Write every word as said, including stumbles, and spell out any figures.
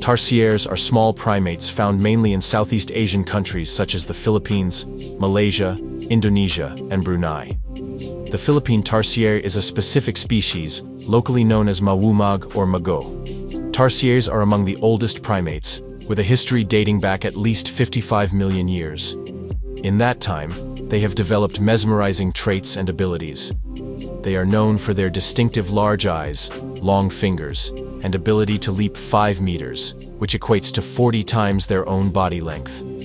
Tarsiers are small primates found mainly in Southeast Asian countries such as the Philippines, Malaysia, Indonesia, and Brunei. The Philippine Tarsier is a specific species, locally known as Mawumag or Mago. Tarsiers are among the oldest primates, with a history dating back at least fifty-five million years. In that time, they have developed mesmerizing traits and abilities. They are known for their distinctive large eyes, long fingers, and ability to leap five meters, which equates to forty times their own body length.